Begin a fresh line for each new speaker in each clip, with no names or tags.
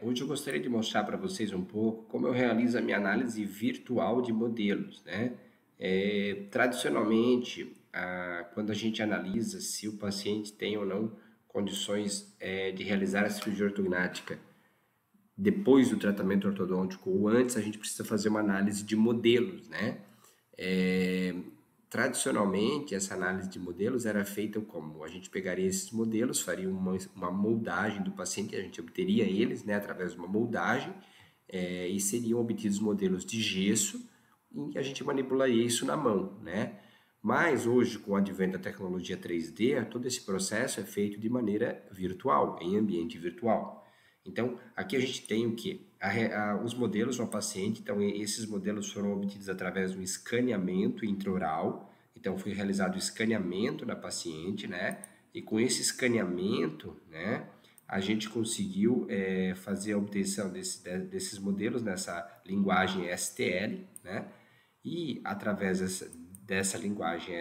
Hoje eu gostaria de mostrar para vocês um pouco como eu realizo a minha análise virtual de modelos, né? Tradicionalmente, quando a gente analisa se o paciente tem ou não condições de realizar a cirurgia ortognática depois do tratamento ortodôntico ou antes, a gente precisa fazer uma análise de modelos, né? É, Tradicionalmente, essa análise de modelos era feita como? A gente pegaria esses modelos, faria uma moldagem do paciente, a gente obteria eles, né, através de uma moldagem, e seriam obtidos modelos de gesso, e a gente manipularia isso na mão, né? Mas hoje, com o advento da tecnologia 3D, todo esse processo é feito de maneira virtual, em ambiente virtual. Então, aqui a gente tem o que? Os modelos no paciente, então esses modelos foram obtidos através de um escaneamento intraoral, então foi realizado o escaneamento na paciente, né? E com esse escaneamento, né, a gente conseguiu fazer a obtenção desses modelos nessa linguagem STL, né? E através dessa linguagem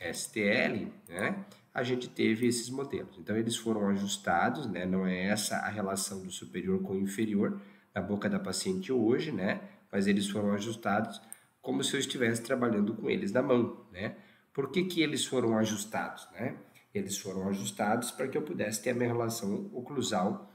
STL, né, a gente teve esses modelos. Então, eles foram ajustados, né, não é essa a relação do superior com o inferior na boca da paciente hoje, né, mas eles foram ajustados como se eu estivesse trabalhando com eles na mão, né. Por que que eles foram ajustados, né? Eles foram ajustados para que eu pudesse ter a minha relação oclusal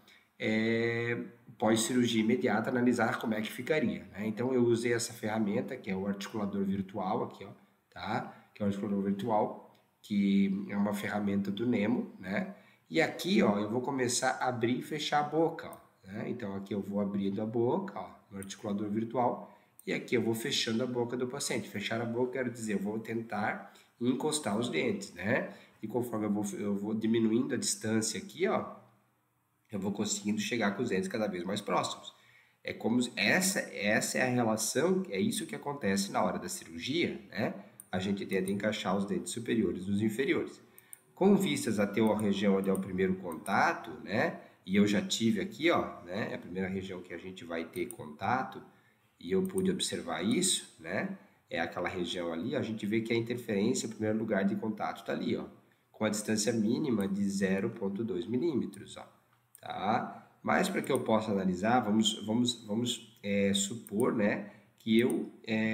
pós-cirurgia imediata, analisar como é que ficaria, né? Então, eu usei essa ferramenta, que é o articulador virtual, aqui, ó, tá? Que é o articulador virtual, que é uma ferramenta do Nemo, né? E aqui, ó, eu vou começar a abrir e fechar a boca, ó, né? Então, aqui eu vou abrindo a boca, ó, no articulador virtual, e aqui eu vou fechando a boca do paciente. Fechar a boca quer dizer, eu vou tentar encostar os dentes, né? E conforme eu vou diminuindo a distância aqui, ó, eu vou conseguindo chegar com os dentes cada vez mais próximos. É como essa é a relação, é isso que acontece na hora da cirurgia, né? A gente tenta encaixar os dentes superiores nos inferiores. Com vistas até a região onde é o primeiro contato, né? E eu já tive aqui, ó, né? É a primeira região que a gente vai ter contato, e eu pude observar isso, né? É aquela região ali, a gente vê que a interferência, o primeiro lugar de contato está ali, ó, com a distância mínima de 0,2 milímetros, ó, tá? Mas para que eu possa analisar, vamos supor, né, que eu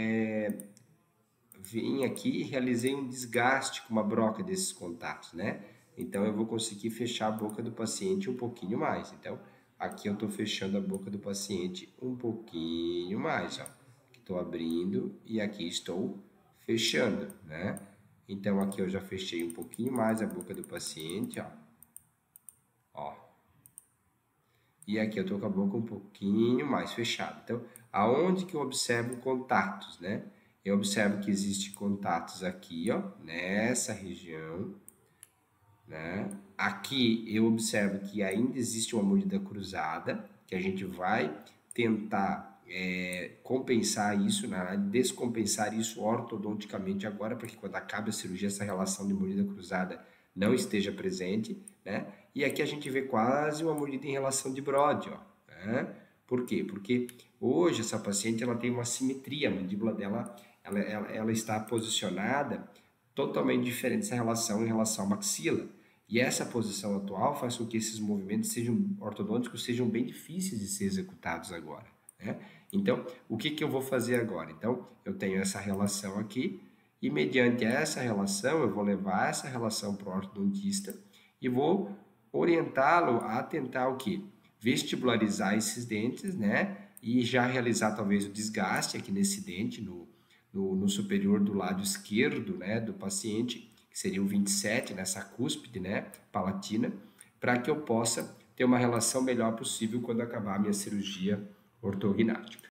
vim aqui e realizei um desgaste com uma broca desses contatos, né? Então, eu vou conseguir fechar a boca do paciente um pouquinho mais. Então, aqui eu estou fechando a boca do paciente um pouquinho mais, ó. Aqui estou abrindo e aqui estou fechando, né? Então, aqui eu já fechei um pouquinho mais a boca do paciente, ó. Ó. E aqui eu estou com a boca um pouquinho mais fechada. Então, aonde que eu observo contatos, né? Eu observo que existem contatos aqui, ó, nessa região, né? Aqui eu observo que ainda existe uma mordida cruzada, que a gente vai tentar compensar isso, né? Descompensar isso ortodonticamente agora, para que quando acabe a cirurgia essa relação de mordida cruzada não esteja presente, né? E aqui a gente vê quase uma mordida em relação de Brode, ó, né? Por quê? Porque hoje essa paciente ela tem uma simetria, a mandíbula dela ela está posicionada totalmente diferente dessa relação em relação à maxila. E essa posição atual faz com que esses movimentos sejam ortodônticos sejam bem difíceis de ser executados agora, né? Então, o que que eu vou fazer agora? Então, eu tenho essa relação aqui e mediante essa relação eu vou levar essa relação para o ortodontista e vou orientá-lo a tentar o quê? Vestibularizar esses dentes, né? E já realizar talvez o desgaste aqui nesse dente, no superior do lado esquerdo, né, do paciente, que seria o 27, nessa cúspide, né, palatina, para que eu possa ter uma relação melhor possível quando acabar a minha cirurgia ortognática.